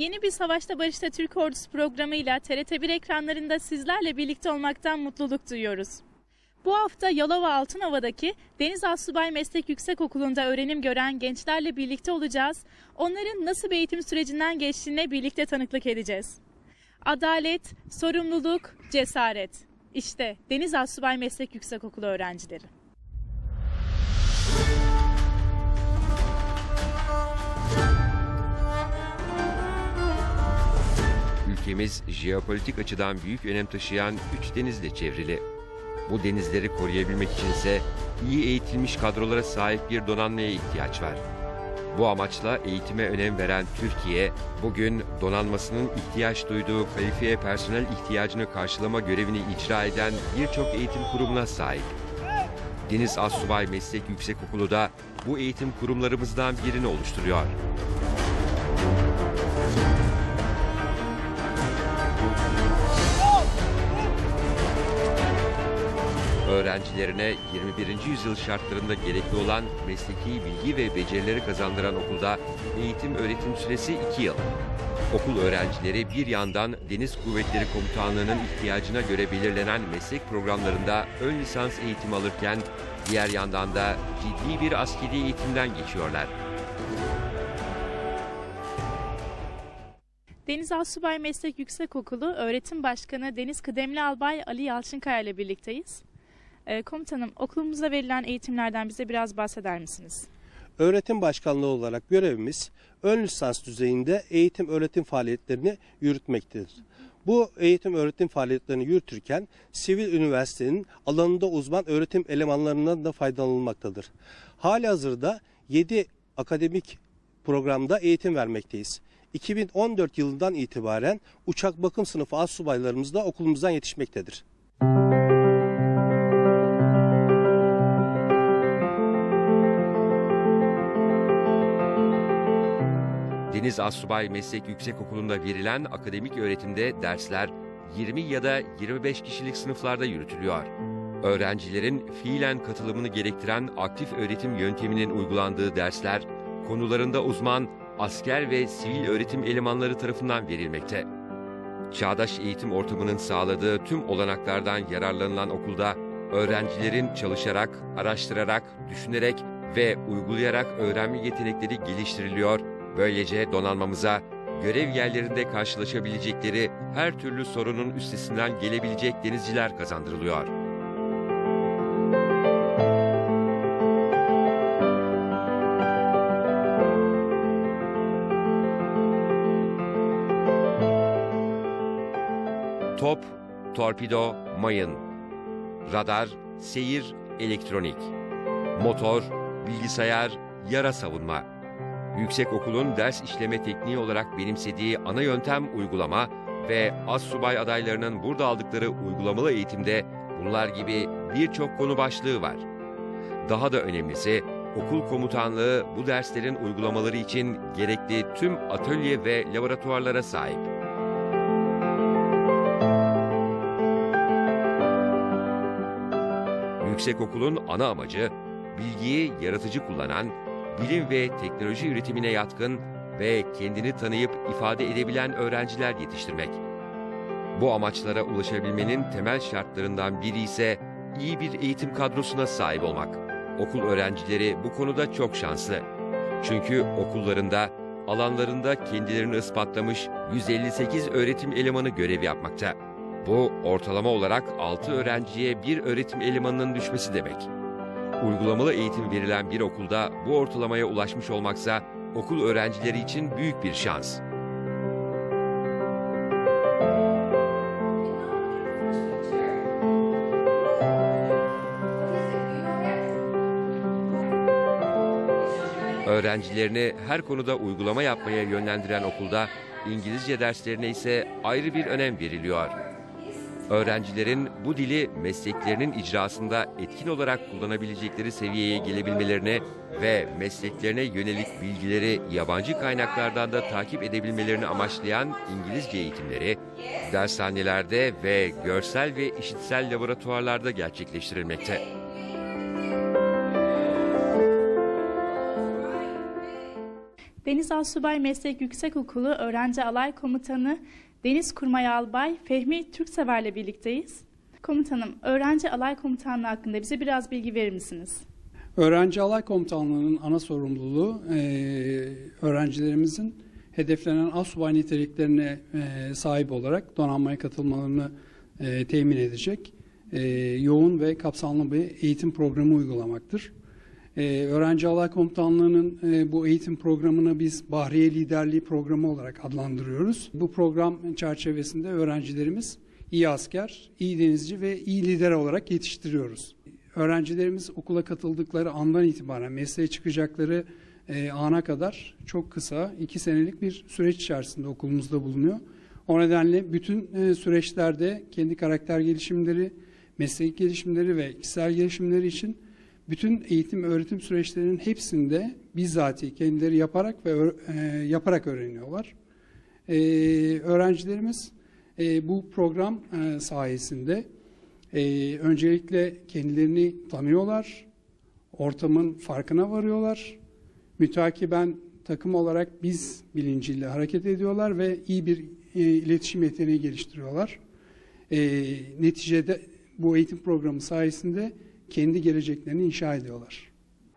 Yeni bir Savaşta Barışta Türk Ordusu programıyla TRT1 ekranlarında sizlerle birlikte olmaktan mutluluk duyuyoruz. Bu hafta Yalova Altınova'daki Deniz Astsubay Meslek Yüksekokulu'nda öğrenim gören gençlerle birlikte olacağız. Onların nasıl bir eğitim sürecinden geçtiğine birlikte tanıklık edeceğiz. Adalet, sorumluluk, cesaret. İşte Deniz Astsubay Meslek Yüksekokulu öğrencileri. Ülkemiz jeopolitik açıdan büyük önem taşıyan 3 denizle çevrili. Bu denizleri koruyabilmek içinse iyi eğitilmiş kadrolara sahip bir donanmaya ihtiyaç var. Bu amaçla eğitime önem veren Türkiye, bugün donanmasının ihtiyaç duyduğu kalifiye personel ihtiyacını karşılama görevini icra eden birçok eğitim kurumuna sahip. Deniz Astsubay Meslek Yüksekokulu da bu eğitim kurumlarımızdan birini oluşturuyor. Öğrencilerine 21. yüzyıl şartlarında gerekli olan mesleki bilgi ve becerileri kazandıran okulda eğitim öğretim süresi 2 yıl. Okul öğrencileri bir yandan Deniz Kuvvetleri Komutanlığı'nın ihtiyacına göre belirlenen meslek programlarında ön lisans eğitimi alırken diğer yandan da ciddi bir askeri eğitimden geçiyorlar. Deniz Astsubay Meslek Yüksekokulu Öğretim Başkanı Deniz Kıdemli Albay Ali Yalçınkaya ile birlikteyiz. Komutanım, okulumuzda verilen eğitimlerden bize biraz bahseder misiniz? Öğretim başkanlığı olarak görevimiz ön lisans düzeyinde eğitim öğretim faaliyetlerini yürütmektedir. Bu eğitim öğretim faaliyetlerini yürütürken sivil üniversitenin alanında uzman öğretim elemanlarından da faydalanılmaktadır. Halihazırda 7 akademik programda eğitim vermekteyiz. 2014 yılından itibaren uçak bakım sınıfı astsubaylarımız da okulumuzdan yetişmektedir. Deniz Astsubay Meslek Yüksekokulu'nda verilen akademik öğretimde dersler 20 ya da 25 kişilik sınıflarda yürütülüyor. Öğrencilerin fiilen katılımını gerektiren aktif öğretim yönteminin uygulandığı dersler, konularında uzman asker ve sivil öğretim elemanları tarafından verilmekte. Çağdaş eğitim ortamının sağladığı tüm olanaklardan yararlanılan okulda, öğrencilerin çalışarak, araştırarak, düşünerek ve uygulayarak öğrenme yetenekleri geliştiriliyor. Böylece donanmamıza görev yerlerinde karşılaşabilecekleri her türlü sorunun üstesinden gelebilecek denizciler kazandırılıyor. Top, torpido, mayın, radar, seyir, elektronik, motor, bilgisayar, yara savunma. Yüksekokulun ders işleme tekniği olarak benimsediği ana yöntem uygulama ve astsubay adaylarının burada aldıkları uygulamalı eğitimde bunlar gibi birçok konu başlığı var. Daha da önemlisi, okul komutanlığı bu derslerin uygulamaları için gerekli tüm atölye ve laboratuvarlara sahip. Yüksekokulun ana amacı, bilgiyi yaratıcı kullanan, bilim ve teknoloji üretimine yatkın ve kendini tanıyıp ifade edebilen öğrenciler yetiştirmek. Bu amaçlara ulaşabilmenin temel şartlarından biri ise iyi bir eğitim kadrosuna sahip olmak. Okul öğrencileri bu konuda çok şanslı. Çünkü okullarında, alanlarında kendilerini ispatlamış 158 öğretim elemanı görev yapmakta. Bu ortalama olarak 6 öğrenciye bir öğretim elemanının düşmesi demek. Uygulamalı eğitim verilen bir okulda bu ortalamaya ulaşmış olmaksa okul öğrencileri için büyük bir şans. Öğrencilerini her konuda uygulama yapmaya yönlendiren okulda İngilizce derslerine ise ayrı bir önem veriliyor. Öğrencilerin bu dili mesleklerinin icrasında etkin olarak kullanabilecekleri seviyeye gelebilmelerini ve mesleklerine yönelik bilgileri yabancı kaynaklardan da takip edebilmelerini amaçlayan İngilizce eğitimleri, dershanelerde ve görsel ve işitsel laboratuvarlarda gerçekleştirilmekte. Deniz Asubay Meslek Yüksekokulu Öğrenci Alay Komutanı Deniz Kurmay Albay Fehmi Türksever'le birlikteyiz. Komutanım, Öğrenci Alay Komutanlığı hakkında bize biraz bilgi verir misiniz? Öğrenci Alay Komutanlığı'nın ana sorumluluğu öğrencilerimizin hedeflenen asubay niteliklerine sahip olarak donanmaya katılmalarını temin edecek yoğun ve kapsamlı bir eğitim programı uygulamaktır. Öğrenci Alay Komutanlığı'nın bu eğitim programını biz Bahriye Liderliği Programı olarak adlandırıyoruz. Bu program çerçevesinde öğrencilerimiz iyi asker, iyi denizci ve iyi lider olarak yetiştiriyoruz. Öğrencilerimiz okula katıldıkları andan itibaren mesleğe çıkacakları ana kadar çok kısa 2 senelik bir süreç içerisinde okulumuzda bulunuyor. O nedenle bütün süreçlerde kendi karakter gelişimleri, meslek gelişimleri ve kişisel gelişimleri için bütün eğitim öğretim süreçlerinin hepsinde bizzati kendileri yaparak ve yaparak öğreniyorlar. Öğrencilerimiz bu program sayesinde öncelikle kendilerini tanıyorlar, ortamın farkına varıyorlar, mütakiben takım olarak biz bilinciyle hareket ediyorlar ve iyi bir iletişim yeteneği geliştiriyorlar. Neticede bu eğitim programı sayesinde kendi geleceklerini inşa ediyorlar.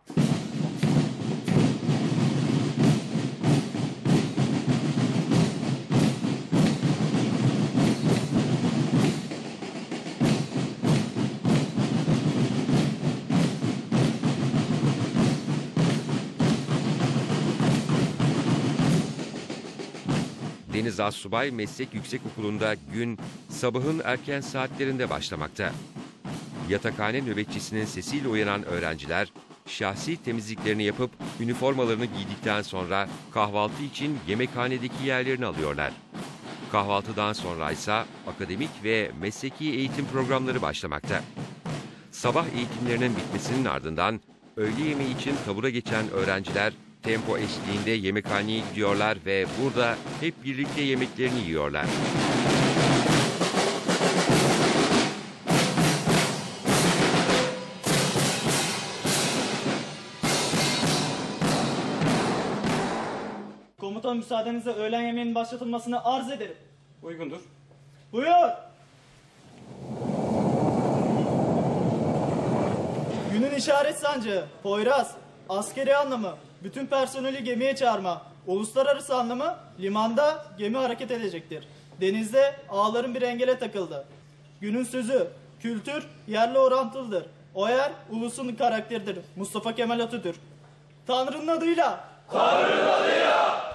Deniz Assubay Meslek Yüksekokulu'nda gün sabahın erken saatlerinde başlamakta. Yatakhane nöbetçisinin sesiyle uyanan öğrenciler şahsi temizliklerini yapıp üniformalarını giydikten sonra kahvaltı için yemekhanedeki yerlerini alıyorlar. Kahvaltıdan sonra ise akademik ve mesleki eğitim programları başlamakta. Sabah eğitimlerinin bitmesinin ardından öğle yemeği için tabura geçen öğrenciler tempo eşliğinde yemekhaneye gidiyorlar ve burada hep birlikte yemeklerini yiyorlar. Komutan, müsaadenizle öğlen yemeğinin başlatılmasını arz ederim. Uygundur. Buyur. Günün işaret sancı, Poyraz, askeri anlamı, bütün personeli gemiye çağırma, uluslararası anlamı, limanda gemi hareket edecektir. Denizde ağların bir engele takıldı. Günün sözü, kültür yerle orantılıdır. O yer ulusun karakteridir. Mustafa Kemal Atatürk. Tanrı'nın adıyla. Tanrı'nın adıyla.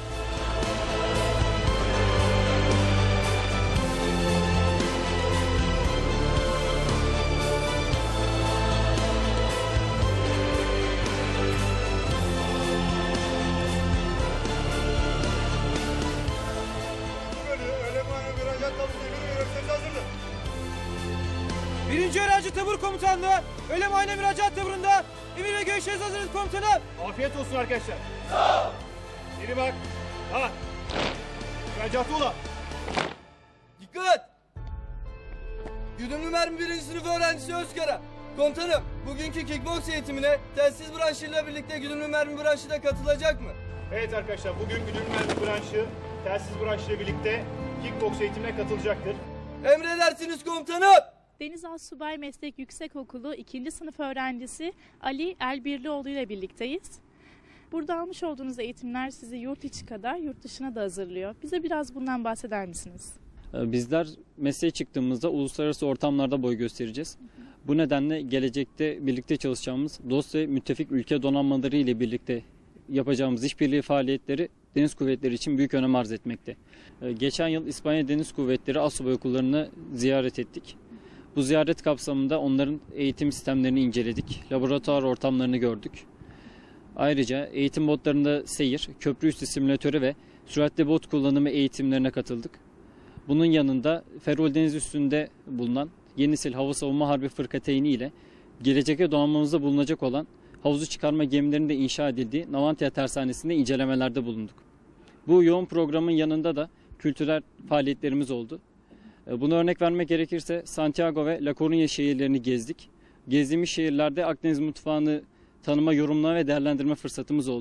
Birinci Öğrenci Tabur Komutanlığı Ölemhane Müracaat Taburu'nda emir ve görüşleriniz hazırız komutanım. Afiyet olsun arkadaşlar. Sağ ol. Geri bak. Ha. Müracaatı ola. Dikkat! Güdümlü mermi 1. sınıf öğrencisi Özkara. Komutanım, bugünkü kickbox eğitimine telsiz branşıyla birlikte güdümlü mermi branşı da katılacak mı? Evet arkadaşlar, bugün güdümlü mermi branşı telsiz branşıyla birlikte kickbox eğitimine katılacaktır. Emredersiniz komutanım. Deniz Assubay Meslek Yüksekokulu 2. sınıf öğrencisi Ali Elbirlioğlu ile birlikteyiz. Burada almış olduğunuz eğitimler sizi yurt içi kadar yurt dışına da hazırlıyor. Bize biraz bundan bahseder misiniz? Bizler mesleğe çıktığımızda uluslararası ortamlarda boy göstereceğiz. Bu nedenle gelecekte birlikte çalışacağımız dost ve müttefik ülke donanmaları ile birlikte yapacağımız işbirliği faaliyetleri Deniz Kuvvetleri için büyük önem arz etmekte. Geçen yıl İspanya Deniz Kuvvetleri Assubay okullarını ziyaret ettik. Bu ziyaret kapsamında onların eğitim sistemlerini inceledik, laboratuvar ortamlarını gördük. Ayrıca eğitim botlarında seyir, köprü üstü simülatörü ve süratli bot kullanımı eğitimlerine katıldık. Bunun yanında Ferrol Deniz üstünde bulunan Yeni Nesil Hava Savunma Harbi Fırkateyni ile gelecekte donanmamızda bulunacak olan havuzu çıkarma gemilerinin de inşa edildiği Navantia Tersanesi'nde incelemelerde bulunduk. Bu yoğun programın yanında da kültürel faaliyetlerimiz oldu. Buna örnek vermek gerekirse Santiago ve La Coruña şehirlerini gezdik. Gezdiğimiz şehirlerde Akdeniz mutfağını tanıma, yorumlama ve değerlendirme fırsatımız oldu.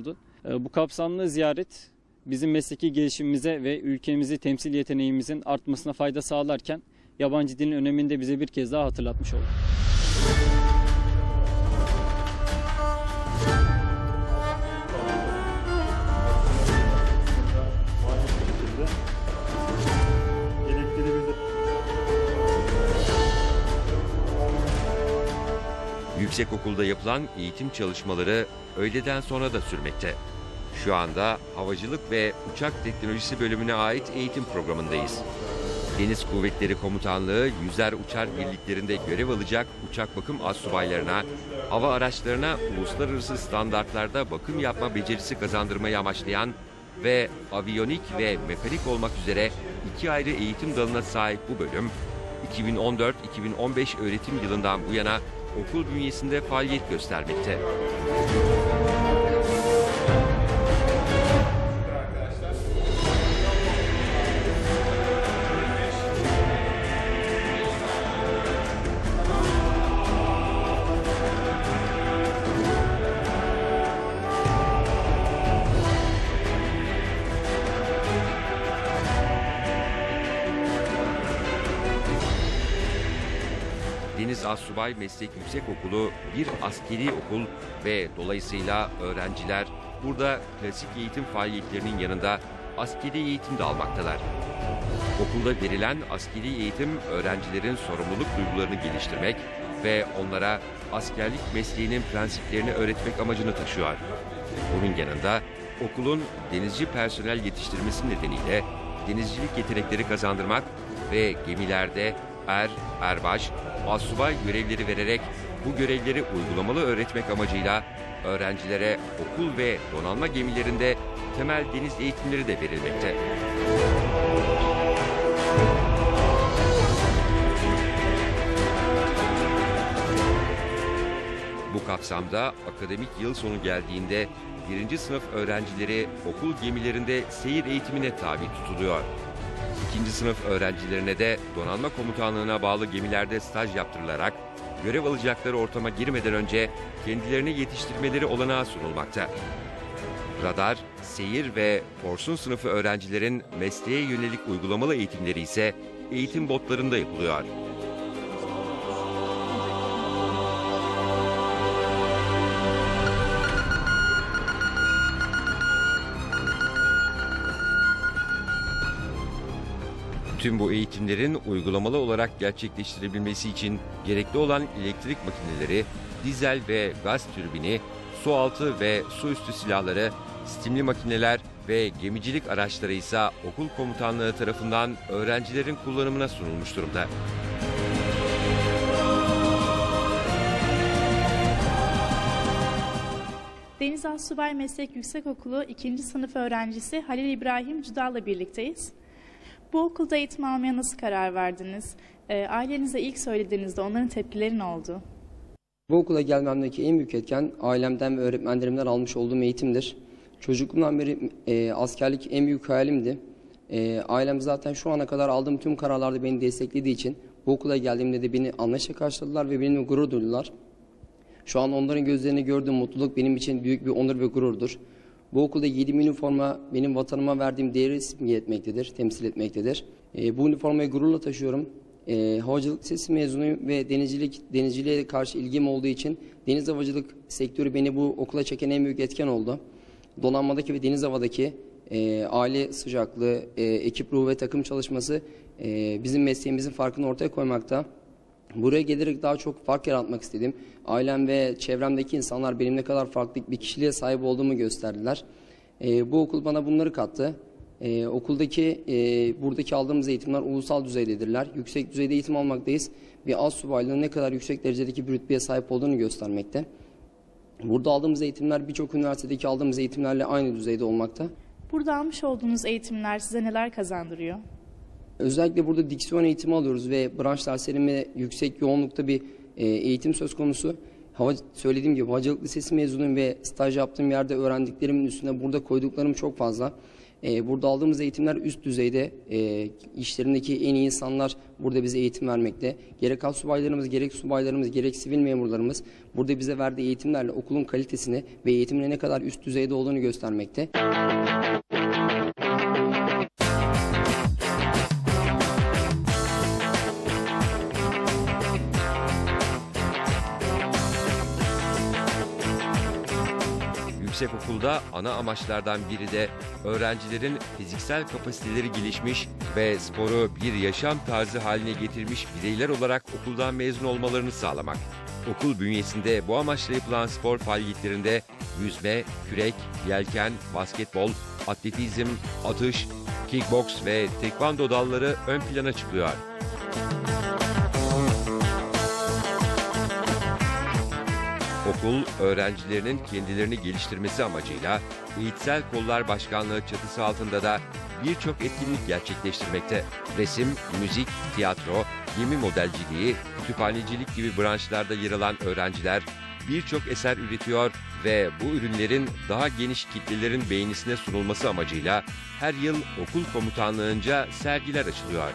Bu kapsamlı ziyaret bizim mesleki gelişimimize ve ülkemizi temsil yeteneğimizin artmasına fayda sağlarken yabancı dilin önemini de bize bir kez daha hatırlatmış oldu. Yüksekokulda yapılan eğitim çalışmaları öğleden sonra da sürmekte. Şu anda Havacılık ve Uçak Teknolojisi bölümüne ait eğitim programındayız. Deniz Kuvvetleri Komutanlığı yüzer uçar birliklerinde görev alacak uçak bakım astsubaylarına, hava araçlarına uluslararası standartlarda bakım yapma becerisi kazandırmayı amaçlayan ve aviyonik ve mekanik olmak üzere 2 ayrı eğitim dalına sahip bu bölüm, 2014-2015 öğretim yılından bu yana okul bünyesinde faaliyet göstermekte. Deniz Astsubay Meslek Yüksekokulu bir askeri okul ve dolayısıyla öğrenciler burada klasik eğitim faaliyetlerinin yanında askeri eğitim de almaktalar. Okulda verilen askeri eğitim öğrencilerin sorumluluk duygularını geliştirmek ve onlara askerlik mesleğinin prensiplerini öğretmek amacını taşıyor. Bunun yanında okulun denizci personel yetiştirmesi nedeniyle denizcilik yetenekleri kazandırmak ve gemilerde erbaş, astsubay görevleri vererek bu görevleri uygulamalı öğretmek amacıyla öğrencilere okul ve donanma gemilerinde temel deniz eğitimleri de verilmekte. Bu kapsamda akademik yıl sonu geldiğinde 1. sınıf öğrencileri okul gemilerinde seyir eğitimine tabi tutuluyor. 2. sınıf öğrencilerine de donanma komutanlığına bağlı gemilerde staj yaptırılarak görev alacakları ortama girmeden önce kendilerini yetiştirmeleri olanağı sunulmakta. Radar, seyir ve porsun sınıfı öğrencilerin mesleğe yönelik uygulamalı eğitimleri ise eğitim botlarında yapılıyor. Tüm bu eğitimlerin uygulamalı olarak gerçekleştirebilmesi için gerekli olan elektrik makineleri, dizel ve gaz türbini, sualtı ve suüstü silahları, stimli makineler ve gemicilik araçları ise okul komutanlığı tarafından öğrencilerin kullanımına sunulmuş durumda. Deniz Astsubay Meslek Yüksekokulu 2. sınıf öğrencisi Halil İbrahim Cudal'la birlikteyiz. Bu okulda eğitim almaya nasıl karar verdiniz? Ailenize ilk söylediğinizde onların tepkileri ne oldu? Bu okula gelmemdeki en büyük etken ailemden ve öğretmenlerimden almış olduğum eğitimdir. Çocukluğumdan beri askerlik en büyük hayalimdi. Ailem zaten şu ana kadar aldığım tüm kararlarda beni desteklediği için bu okula geldiğimde de beni anlayışla karşıladılar ve benimle gurur duydular. Şu an onların gözlerinde gördüğüm mutluluk benim için büyük bir onur ve gururdur. Bu okulda giydiğim üniforma benim vatanıma verdiğim değeri simge etmektedir, temsil etmektedir. Bu üniformayı gururla taşıyorum. Havacılık lisesi mezunuyum ve denizciliğe karşı ilgim olduğu için deniz havacılık sektörü beni bu okula çeken en büyük etken oldu. Donanmadaki ve deniz havadaki aile sıcaklığı, ekip ruhu ve takım çalışması bizim mesleğimizin farkını ortaya koymakta. Buraya gelerek daha çok fark yaratmak istedim. Ailem ve çevremdeki insanlar benim ne kadar farklı bir kişiliğe sahip olduğumu gösterdiler. Bu okul bana bunları kattı. Buradaki aldığımız eğitimler ulusal düzeydedirler. Yüksek düzeyde eğitim almaktayız. Bir astsubaylığın ne kadar yüksek derecedeki bir rütbeye sahip olduğunu göstermekte. Burada aldığımız eğitimler birçok üniversitedeki aldığımız eğitimlerle aynı düzeyde olmakta. Burada almış olduğunuz eğitimler size neler kazandırıyor? Özellikle burada diksiyon eğitimi alıyoruz ve branş derslerinde yüksek yoğunlukta bir eğitim söz konusu. Söylediğim gibi Havacılık Lisesi mezunuyum ve staj yaptığım yerde öğrendiklerimin üstüne burada koyduklarım çok fazla. Burada aldığımız eğitimler üst düzeyde. İşlerindeki en iyi insanlar burada bize eğitim vermekte. Gerek astsubaylarımız, gerek subaylarımız, gerek sivil memurlarımız burada bize verdiği eğitimlerle okulun kalitesini ve eğitimin ne kadar üst düzeyde olduğunu göstermekte. Yüksekokulda ana amaçlardan biri de öğrencilerin fiziksel kapasiteleri gelişmiş ve sporu bir yaşam tarzı haline getirmiş bireyler olarak okuldan mezun olmalarını sağlamak. Okul bünyesinde bu amaçla yapılan spor faaliyetlerinde yüzme, kürek, yelken, basketbol, atletizm, atış, kickboks ve tekvando dalları ön plana çıkıyor. Okul, öğrencilerinin kendilerini geliştirmesi amacıyla Eğitsel Kollar Başkanlığı çatısı altında da birçok etkinlik gerçekleştirmekte. Resim, müzik, tiyatro, gemi modelciliği, kütüphanecilik gibi branşlarda yer alan öğrenciler birçok eser üretiyor ve bu ürünlerin daha geniş kitlelerin beğenisine sunulması amacıyla her yıl okul komutanlığınca sergiler açılıyor.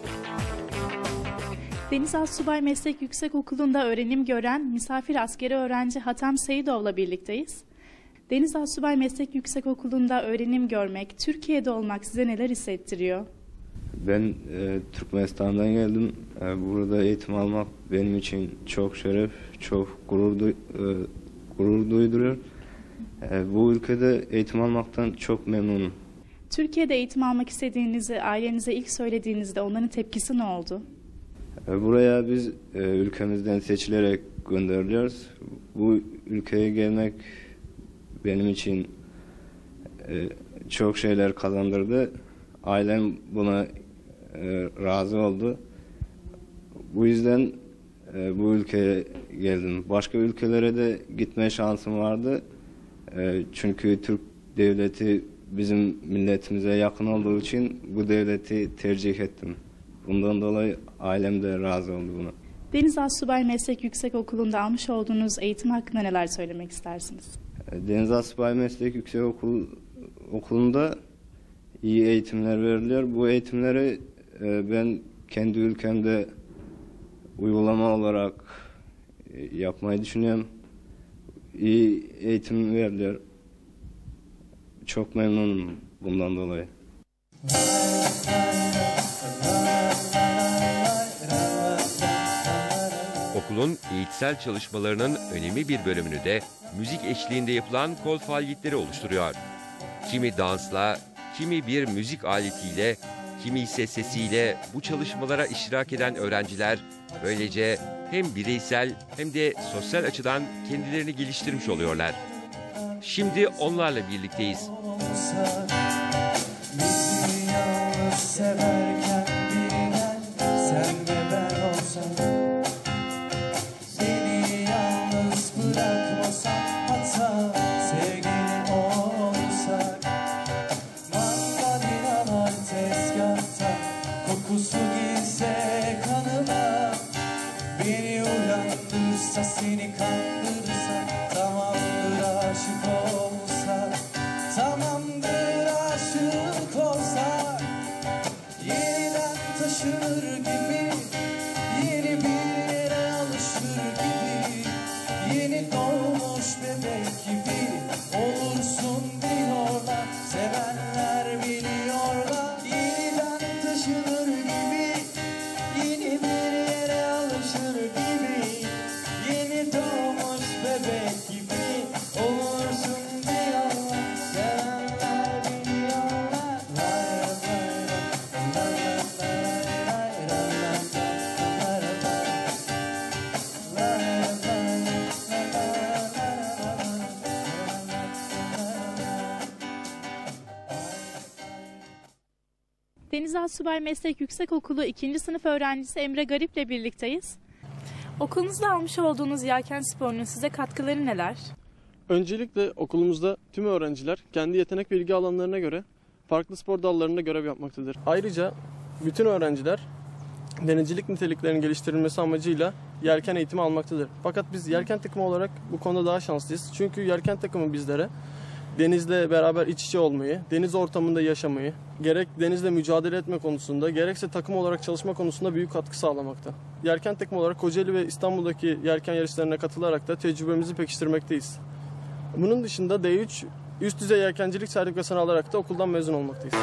Deniz Astsubay Meslek Yüksekokulu'nda öğrenim gören misafir askeri öğrenci Hatem Seyidov'la birlikteyiz. Deniz Astsubay Meslek Yüksekokulu'nda öğrenim görmek, Türkiye'de olmak size neler hissettiriyor? Ben Türkmenistan'dan geldim. Burada eğitim almak benim için çok şeref, çok gurur duyduruyor. Bu ülkede eğitim almaktan çok memnunum. Türkiye'de eğitim almak istediğinizi ailenize ilk söylediğinizde onların tepkisi ne oldu? Buraya biz ülkemizden seçilerek gönderiliyoruz. Bu ülkeye gelmek benim için çok şeyler kazandırdı. Ailem buna razı oldu. Bu yüzden bu ülkeye geldim. Başka ülkelere de gitme şansım vardı. Çünkü Türk devleti bizim milletimize yakın olduğu için bu devleti tercih ettim. Bundan dolayı ailem de razı oldu buna. Deniz Astsubay Meslek Yüksekokulu'nda almış olduğunuz eğitim hakkında neler söylemek istersiniz? Deniz Astsubay Meslek Yüksekokulu'nda iyi eğitimler veriliyor. Bu eğitimleri ben kendi ülkemde uygulama olarak yapmayı düşünüyorum. İyi eğitim veriliyor. Çok memnunum bundan dolayı. Okulun eğitsel çalışmalarının önemli bir bölümünü de müzik eşliğinde yapılan kol faaliyetleri oluşturuyor. Kimi dansla, kimi bir müzik aletiyle, kimi ise sesiyle bu çalışmalara iştirak eden öğrenciler böylece hem bireysel hem de sosyal açıdan kendilerini geliştirmiş oluyorlar. Şimdi onlarla birlikteyiz. Seni kandırırsa tamamdır, aşık olsa tamamdır, aşık olsa yeniden taşınır gibi, yeni bir yere alışır gibi, yeni doğmuş bebek gibi olursun diyorlar, sevenler biliyorlar. Yeniden taşınır gibi, yeni bir yere alışır gibi, yeni doğmuş bebek gibi olursun diyorlar, sevenler biliyorlar. Deniz Astsubay Meslek Yüksekokulu 2. sınıf öğrencisi Emre Garip'le birlikteyiz. Okulunuzda almış olduğunuz yelken sporunun size katkıları neler? Öncelikle okulumuzda tüm öğrenciler kendi yetenek ve ilgi alanlarına göre farklı spor dallarında görev yapmaktadır. Ayrıca bütün öğrenciler denizcilik niteliklerinin geliştirilmesi amacıyla yelken eğitimi almaktadır. Fakat biz yelken takımı olarak bu konuda daha şanslıyız. Çünkü yelken takımı bizlere denizle beraber iç içe olmayı, deniz ortamında yaşamayı, gerek denizle mücadele etme konusunda, gerekse takım olarak çalışma konusunda büyük katkı sağlamakta. Yelken takımı olarak Kocaeli ve İstanbul'daki yelken yarışlarına katılarak da tecrübemizi pekiştirmekteyiz. Bunun dışında D3 üst düzey yelkencilik sertifikasını alarak da okuldan mezun olmaktayız.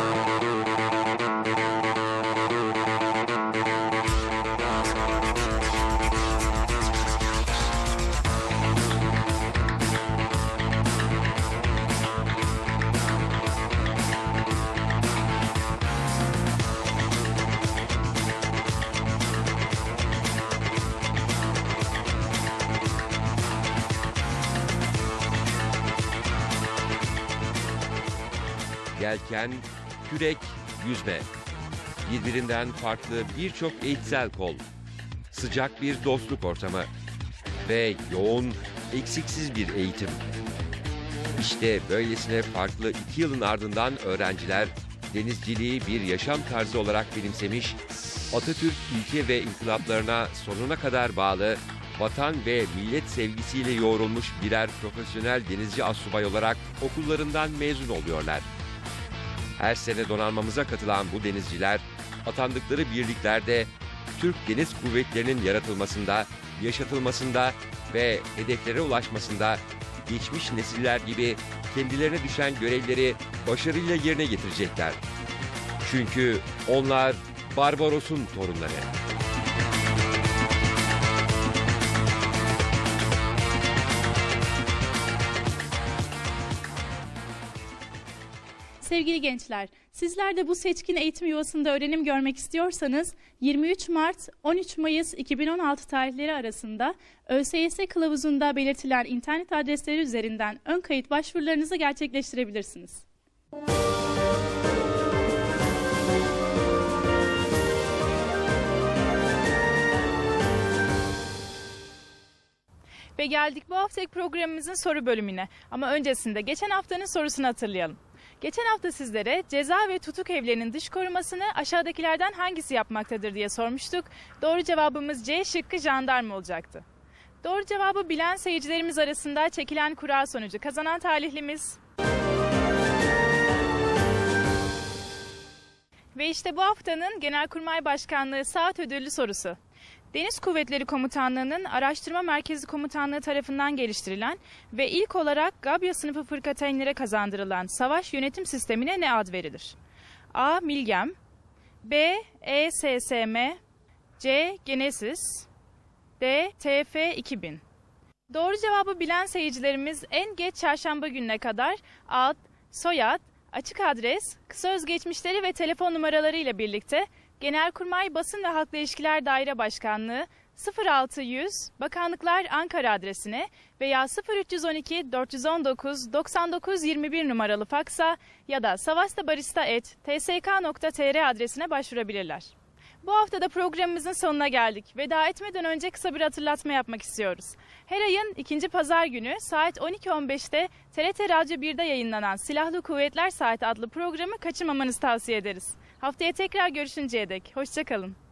Yelken, kürek, yüzme. Birbirinden farklı birçok eğitsel kol. Sıcak bir dostluk ortamı. Ve yoğun, eksiksiz bir eğitim. İşte böylesine farklı 2 yılın ardından öğrenciler denizciliği bir yaşam tarzı olarak benimsemiş, Atatürk ilke ve inkılaplarına sonuna kadar bağlı, vatan ve millet sevgisiyle yoğrulmuş birer profesyonel denizci astsubay olarak okullarından mezun oluyorlar. Her sene donanmamıza katılan bu denizciler, atandıkları birliklerde Türk Deniz Kuvvetleri'nin yaratılmasında, yaşatılmasında ve hedeflere ulaşmasında geçmiş nesiller gibi kendilerine düşen görevleri başarıyla yerine getirecekler. Çünkü onlar Barbaros'un torunları. Sevgili gençler, sizler de bu seçkin eğitim yuvasında öğrenim görmek istiyorsanız 23 Mart 13 Mayıs 2016 tarihleri arasında ÖSYS kılavuzunda belirtilen internet adresleri üzerinden ön kayıt başvurularınızı gerçekleştirebilirsiniz. Ve geldik bu haftaki programımızın soru bölümüne. Ama öncesinde geçen haftanın sorusunu hatırlayalım. Geçen hafta sizlere ceza ve tutuk evlerinin dış korumasını aşağıdakilerden hangisi yapmaktadır diye sormuştuk. Doğru cevabımız C şıkkı jandarma olacaktı. Doğru cevabı bilen seyircilerimiz arasında çekilen kura sonucu kazanan talihlimiz. Ve işte bu haftanın Genelkurmay Başkanlığı saat ödüllü sorusu. Deniz Kuvvetleri Komutanlığı'nın Araştırma Merkezi Komutanlığı tarafından geliştirilen ve ilk olarak Gabya sınıfı fırkateynlere kazandırılan savaş yönetim sistemine ne ad verilir? A. Milgem, B. ESSM, C. Genesis, D. TF-2000. Doğru cevabı bilen seyircilerimiz en geç çarşamba gününe kadar ad, soyad, açık adres, kısa özgeçmişleri ve telefon numaraları ile birlikte Genelkurmay Basın ve Halkla İlişkiler Daire Başkanlığı 0600 Bakanlıklar Ankara adresine veya 0312 419 99 21 numaralı faksa ya da savastabarista@tsk.tr adresine başvurabilirler. Bu hafta da programımızın sonuna geldik. Veda etmeden önce kısa bir hatırlatma yapmak istiyoruz. Her ayın 2. pazar günü saat 12.15'te TRT Radyo 1'de yayınlanan Silahlı Kuvvetler Saati adlı programı kaçırmamanızı tavsiye ederiz. Haftaya tekrar görüşünceye dek hoşça kalın.